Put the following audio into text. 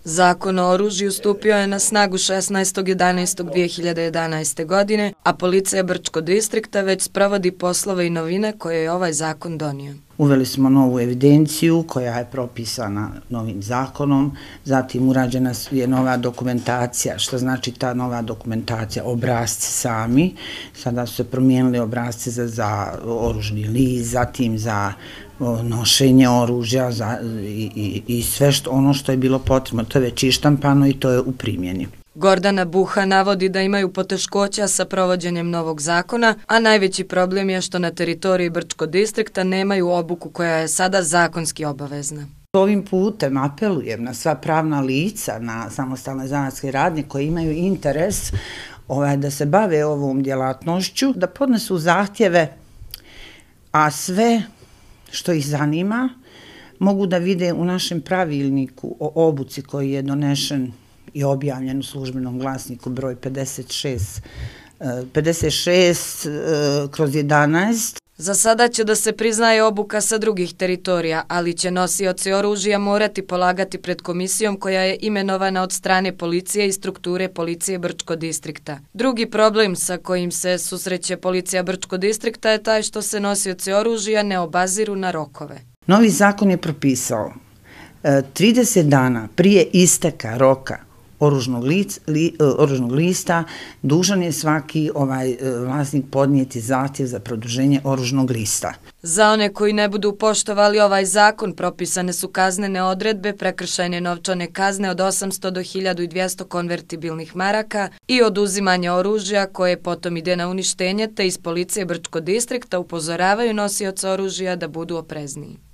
Zakon o oružju stupio je na snagu 16.11.2011. godine, a policija Brčko distrikta već sprovodi poslove i novine koje je ovaj zakon donio. Uveli smo novu evidenciju koja je propisana novim zakonom, zatim urađena je nova dokumentacija. Što znači ta nova dokumentacija? Obrasci sami, sada su se promijenili obrasci za oružni list, zatim za nošenje oružja i sve ono što je bilo potrebno. To je već ištampano i to je u primjeni. Gordana Buha navodi da imaju poteškoća sa provođenjem novog zakona, a najveći problem je što na teritoriji Brčko distrikta nemaju obuku koja je sada zakonski obavezna. Ovim putem apelujem na sva pravna lica, na samostalne zanatske radnje koji imaju interes da se bave ovom djelatnošću, da podnesu zahtjeve, a sve što ih zanima mogu da vide u našem pravilniku o obuci koji je donešen i objavljen u službenom glasniku broj 56/11. Za sada će da se priznaje obuka sa drugih teritorija, ali će nosioci oružja morati polagati pred komisijom koja je imenovana od strane policije i strukture policije Brčko distrikta. Drugi problem sa kojim se susreće policija Brčko distrikta je taj što se nosioci oružja ne obaziru na rokove. Novi zakon je propisao 30 dana prije isteka roka oružnog lista dužan je svaki vlasnik podnijeti zahtjev za produženje oružnog lista. Za one koji ne budu poštovali ovaj zakon propisane su kaznene odredbe, prekršajne novčane kazne od 800 do 1200 konvertibilnih maraka i oduzimanje oružja koje potom ide na uništenje, te iz policije Brčko distrikta upozoravaju nosioce oružja da budu oprezniji.